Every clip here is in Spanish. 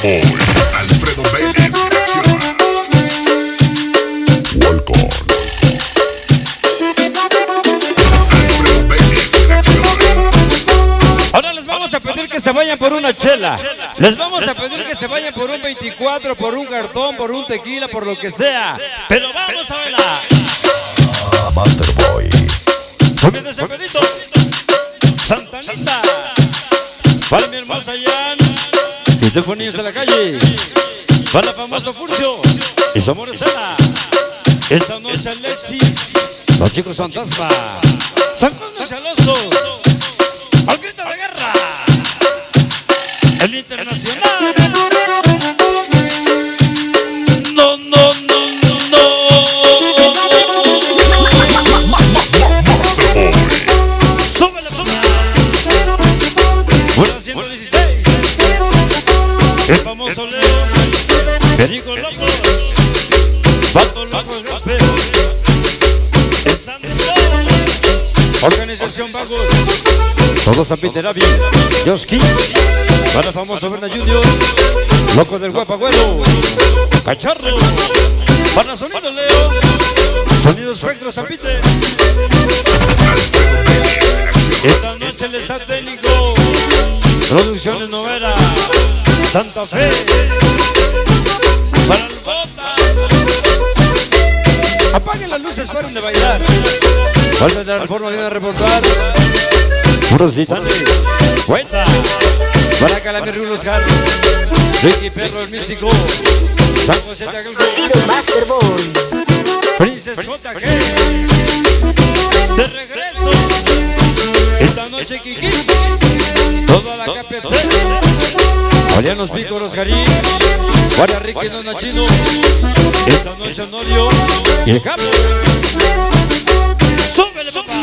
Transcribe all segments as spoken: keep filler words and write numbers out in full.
Boy, Alfredo Vélez selecciona. Welcome. Alfredo Vélez selecciona. Ahora les vamos a pedir que se vayan por una chela. Les vamos a pedir que se vayan por un veinticuatro, por un cartón, por un tequila, por lo que sea. Pero vamos a bailar. Ah, Master Boy. Muy bien ese pedito. Santa Anita. Para mi hermosa Jan. Y de Niños de la Calle. Para el famoso Furcio. Y su amor Estela. Esta noche Alexis. Los chicos fantasma. San Juan Celosos. Al grito de guerra. El internacional. No, no, no, no, no. Súbele, súbele. Una ciento dieciséis. El famoso Leo. Perico Locos. Vato Locos Gospel. El Santos. Organización Vagos. Todos a Piterabi. Yoski. Para el famoso Berna Junior. Loco del Guapagüero. Cacharro. Para Sonido Leo. Sonido Espectro Zapite. Esta noche el está técnico. Producciones Novera. Santa Fe. Para el Botas. Apaguen las luces, paren de bailar. Falta de la reforma, viene a reportar. Puros titanes. Cuenta. Para Calamir Rulos Gar. Ricky Perro el Místico. San José de Aguilco. Sonido Master Boy. Princes J G. De regreso. Esta noche Kiki. Toda la K P C. Marianos Pícoros Garín. Para Ricky Dona Chino. Esta noche Honorio. Y el Capo. ¡Súbele, papá!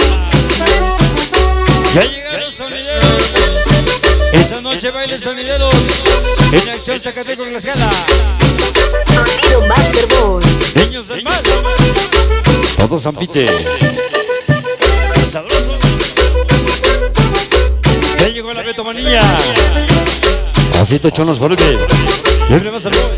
Ya llegaron los sonideros. Esta noche baile sonideros. En acción Zacateco en la escala. Sonido Master Boy. Niños del mar. Todos Zampite. Sabroso. Ya llegó la betomanía. Así Tochón nos vuelve. Libre más salud.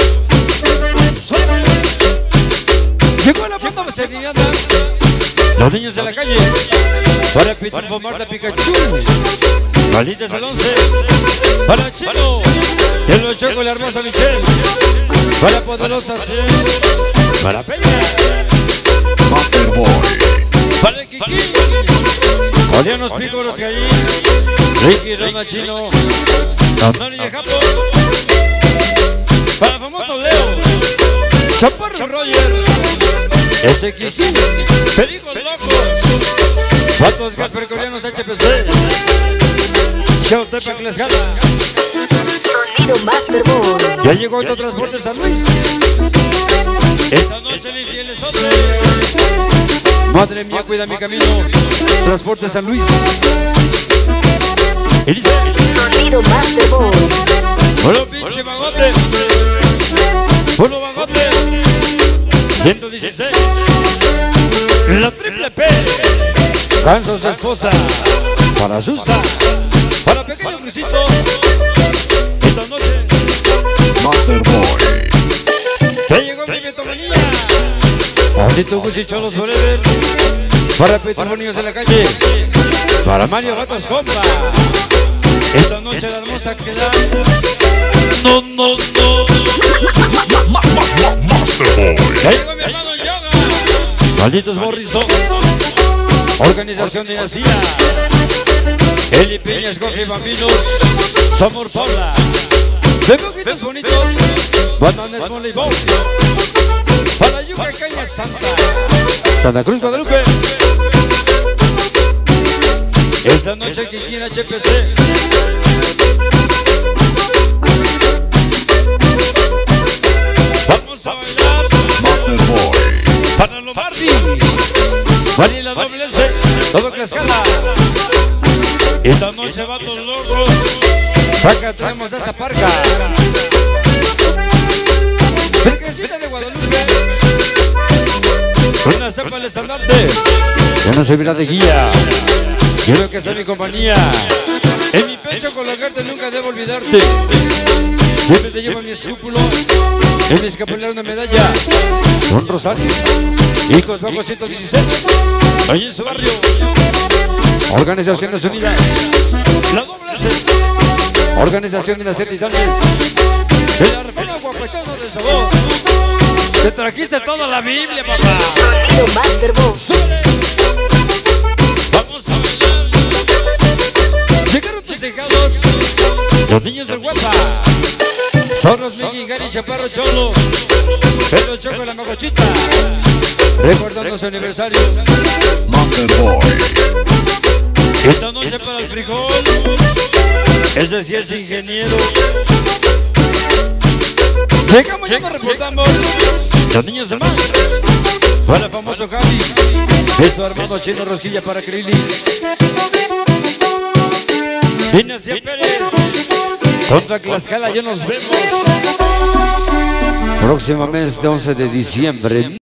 Llegó la banda meseriana. Los niños de la calle. Para Pitufo Marta Pikachu. Malditas al once. Para Chino. De los Chocos la hermosa Michelle. Para Poderosa C. Para Peña. Master Boy. Para el Kiki. Marianos Pícoros Garín. Ricky Rona Chino. Antonio y Japo. Para el famoso Leo. Chaparro Roger. S X. Pericos Locos. Vatos Gasper Coreanos H P C. Chautepac Les Gala. Sonido Master Boy. Ya llegó Autotransporte San Luis. Esta noche el infiel es otro. Madre mía, cuida mi camino. Transporte San Luis. Y dice: Sonido Master Boy. puro pinche bagote. Puro bagote. ciento dieciséis. La triple P. Canso su esposa. Para Susa. Para Pequeño Crucito. Esta noche. Master Boy. Ya llegó mi betomanía. Así tu Gucci Cholos Forever. Para Pitufo Niños de la Calle. Para Mario Vatos Compa. Esta noche la hermosa queda. No, no, no. Master Boy. Ya llegó mi hermano Yoga. Malditos Morrison. Organización Dinastía. Eli Piñas, Goji Bambinos. Samor Paula. De Boquitos Bonitos. Bananes Voleibol. Para Yuca Caña Santa. Santa Cruz Guadalupe. Esta noche Kiki en H P C. Vamos a bailar. Master Boy. Para Lombardi. Vanilla doble S. Todo Tlaxcala. Esta noche Vatos Locos. Saca, traemos esa parca. Virgencita de Guadalupe. Una cepa al estandarte. Ya no servirá de guía. Quiero que sea mi compañía. En mi pecho colocarte, nunca debo olvidarte. Siempre te llevo mi escrúpulo, en mi escapular una medalla, un rosario, hijos bajo ciento dieciséis, ahí en su barrio. Organizaciones Unidas, la doble C, Organización de las Titanes, el hermano guapachoso de esa voz. Te trajiste toda la Biblia, papá. Sonido Master Voice. Vamos a bailar. Llegaron tus dejados, los niños del Guapa. Zorros, Miki, Gary, Chaparro, Cholo, Pedro Choco, la Magochita. Recordando su aniversario. Master Boy. Esta noche para el frijol. Ese sí es ingeniero. Llegamos, ya nos reportamos. Los niños del mar. Para el famoso Javi. Beso armado chino, rosquilla para Krili. Dinastía Pérez. Contra Tlaxcala, ya nos vemos. Próximamente once de diciembre.